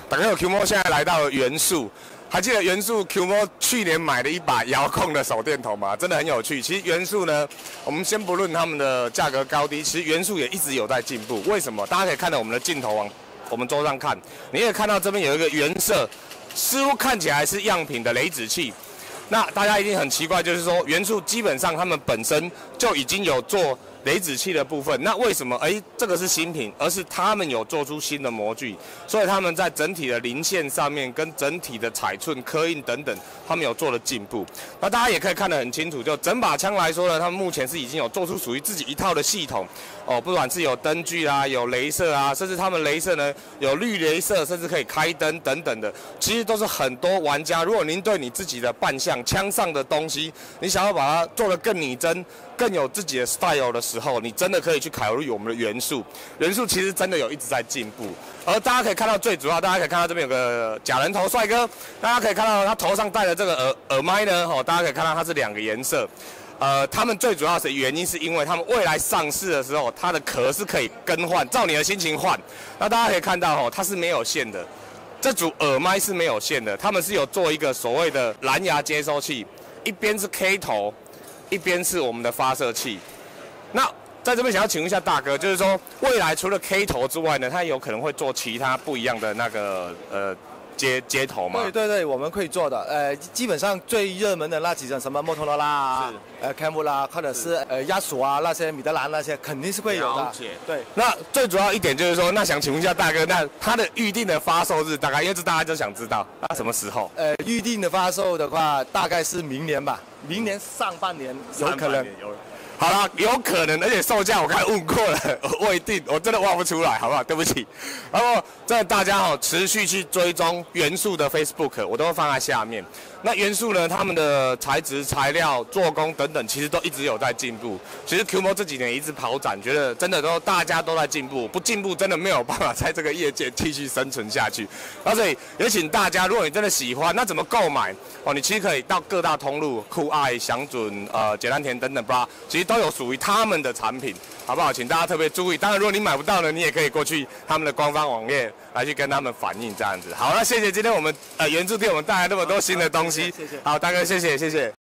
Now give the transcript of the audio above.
大家好 ，QMO 现在来到了元素，还记得元素 QMO 去年买了一把遥控的手电筒吗？真的很有趣。其实元素呢，我们先不论他们的价格高低，其实元素也一直有在进步。为什么？大家可以看到我们的镜头往我们桌上看，你也看到这边有一个原色，似乎看起来是样品的雷子器。那大家一定很奇怪，就是说元素基本上他们本身就已经有做雷子器的部分，那为什么这个是新品，而是他们有做出新的模具，所以他们在整体的零线上面跟整体的尺寸、刻印等等，他们有做了进步。那大家也可以看得很清楚，就整把枪来说呢，他们目前是已经有做出属于自己一套的系统哦，不管是有灯具啊、有雷射啊，甚至他们雷射呢有绿雷射，甚至可以开灯等等的，其实都是很多玩家，如果您对你自己的扮相、枪上的东西，你想要把它做得更拟真、更有自己的 style 的时候，你真的可以去考虑我们的元素。元素其实真的有一直在进步，而大家可以看到最主要，大家可以看到这边有个假人头帅哥，大家可以看到他头上戴的这个耳麦呢，大家可以看到它是2个颜色。他们最主要的原因是因为他们未来上市的时候，它的壳是可以更换，照你的心情换。那大家可以看到它是没有线的，这组耳麦是没有线的，他们是有做一个所谓的蓝牙接收器，一边是 K 头，一边是我们的发射器。那在这边想要请问一下大哥，就是说未来除了 K 头之外呢，它有可能会做其他不一样的那个接头吗？ 对，我们可以做的。基本上最热门的那几种什么摩托罗拉啊，Camera 啦，或者是亚索啊那些米德兰那些，肯定是会有的。 了解。 对。 那最主要一点就是说，那想请问一下大哥，那它的预定的发售日大概，因为这大家就想知道，那什么时候？ 预定的发售的话，大概是明年吧，明年上半年有可能。 好了，有可能，而且售价我刚才问过了，未定，我真的忘不出来，好不好？对不起。然后，真的大家持续去追踪元素的 Facebook， 我都会放在下面。那元素呢，他们的材质、材料、做工等等，其实都一直有在进步。其实 QMO 这几年一直跑展，觉得真的大家都在进步，不进步真的没有办法在这个业界继续生存下去。所以也请大家，如果你真的喜欢，那怎么购买？你其实可以到各大通路，酷爱、祥准、简单田等等吧，其实都有属于他们的产品，好不好？请大家特别注意。当然，如果你买不到呢，你也可以过去他们的官方网页来去跟他们反映这样子。好，那谢谢今天我们元素店我们带来那么多新的东西。 谢谢。 好，大哥，谢谢。